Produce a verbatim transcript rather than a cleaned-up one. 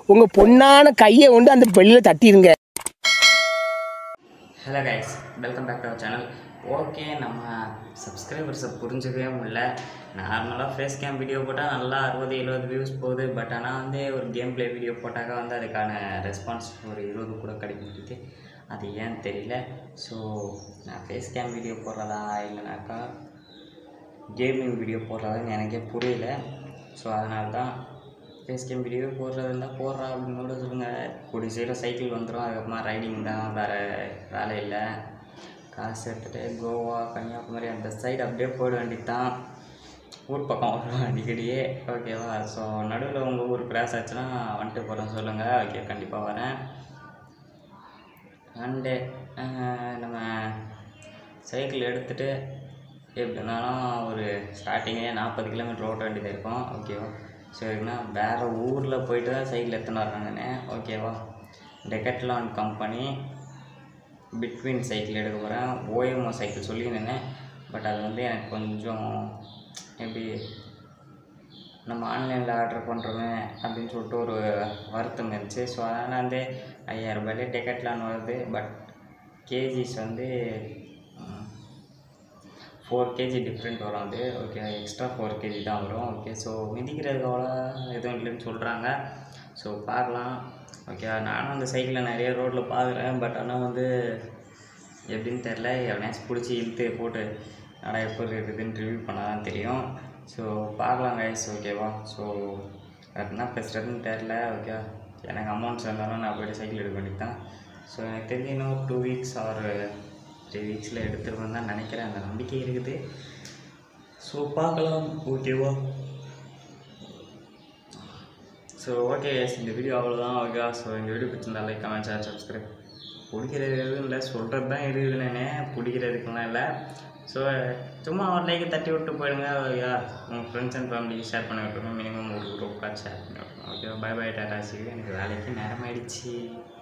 உங்கள் பொண்ணான கையை கொண்டு அந்த பெல்லில் தட்டிடுங்க. Hello guys, welcome back to our channel. Okay, நம்ம சப்ஸ்கிரைபர்ஸை புரிஞ்சுக்கவே முடியல. நார்மலாக ஃபேஸ் கேம் வீடியோ போட்டால் நல்லா அறுபது எழுபது வியூஸ் போகுது. பட் ஆனால் வந்து ஒரு கேம் ப்ளே வீடியோ போட்டாக்கா வந்து அதுக்கான ரெஸ்பான்ஸ் ஒரு இருபது கூட கிடைக்கிது. அது ஏன்னு தெரியல. ஸோ நான் ஃபேஸ் கேம் வீடியோ போடுறதா இல்லைனாக்கா கேமிங் வீடியோ போடுறதான்னு எனக்கே புரியல. ஸோ அதனால தான் ஃபேஸ் கேம் வீடியோ போடுறதில்ல போடுறா அப்படின்னு கூட சொல்லுங்கள். கூடிய சைடில் சைக்கிள் வந்துடும். அதுக்கப்புறமா ரைடிங் தான், வேறு வேலை இல்லை. காசு எடுத்துகிட்டு கோவா கன்னியாகுமரி அந்த சைடு அப்படியே போயிட வேண்டியது தான். ஊர் பக்கம் வரும் அடிக்கடியே. ஓகேவா? ஸோ நடுவில் உங்கள் ஊர் கிராஸ் ஆச்சுன்னா வந்துட்டு போகிறேன் சொல்லுங்கள். ஓகே, கண்டிப்பாக வரேன். அண்டு நம்ம சைக்கிள் எடுத்துகிட்டு எப்படி இருந்தாலும் ஒரு ஸ்டார்டிங்கே நாற்பது கிலோமீட்டர் ஓட்ட வேண்டியது இருக்கும். ஓகேவா? சரிண்ணா, வேறு ஊரில் போயிட்டு தான் சைக்கிள் எடுத்துன்னு வர்றாங்கண்ணே. ஓகேவா? டெக்கட்லான் கம்பெனி பிட்வீன் சைக்கிள் எடுக்க போகிறேன். ஓஎம்ஓ சைக்கிள் சொல்லியிருந்தேன். பட் அது வந்து எனக்கு கொஞ்சம் எப்படி நம்ம ஆன்லைனில் ஆர்டர் பண்ணுறோமே அப்படின்னு சொல்லிட்டு ஒரு வருத்தம் இருந்துச்சு. ஸோ அதனால் வந்து ஐயாயிரம் ரூபாயிலே டெக்கட்லான் வருது. பட் கேஜிஸ் வந்து ஃபோர் கேஜி டிஃப்ரெண்ட் வரும். அது ஓகே, எக்ஸ்ட்ரா ஃபோர் கேஜி தான் வரும். ஓகே, ஸோ மிதிக்கிறதுக்கு அவ்வளோ எதுவும் இல்லைன்னு சொல்கிறாங்க. ஸோ பார்க்கலாம். ஓகே, நானும் அந்த சைக்கிளை நிறைய ரோட்டில் பார்க்குறேன். பட் ஆனால் வந்து எப்படின்னு தெரில. எவனையாச்சும் பிடிச்சி இழுத்து போட்டு ஆனால் எப்படி இருக்குதுன்னு ரிவ்யூ பண்ணால் தான் தெரியும். ஸோ பார்க்கலாம் கைஸ். ஓகேவா? ஸோ அது என்ன பேசுகிறதுன்னு தெரில. ஓகே, எனக்கு அமௌண்ட்ஸ் இருந்தாலும் நான் போய்ட்டு சைக்கிள் எடுக்க வேண்டியது தான். ஸோ எனக்கு தெரிஞ்சு இன்னும் டூ வீக்ஸ் ஆர் த்ரீ வீக்ஸில் எடுத்துருவேன் தான் நினைக்கிறேன். அந்த நம்பிக்கை இருக்குது. ஸோ பார்க்கலாம். ஓகேவா? ஸோ ஓகே கைஸ், இந்த வீடியோ அவ்வளோதான். ஓகேவா? ஸோ இந்த வீடியோ பிடிச்சிருந்தா லைக், கமெண்ட், ஷேர், சப்ஸ்கிரைப். பிடிக்கிறது எதுவும் இல்லை, சொல்கிறது தான் இருக்குது. நானே பிடிக்கிறதுக்குலாம் இல்லை. ஸோ சும்மா ஒரு லைக்கை தட்டி விட்டு போயிடுங்க. ஓகேவா? உங்கள் ஃப்ரெண்ட்ஸ் அண்ட் ஃபேமிலிக்கு ஷேர் பண்ணி விட்டுருங்க. மினிமம் ஒரு குரூப்பாக ஷேர் பண்ணி விட்டுருங்க. ஓகேவா? பை பை, டாடா, சி யூ. எனக்கு வேலைக்கு நேரம் ஆகிடுச்சு.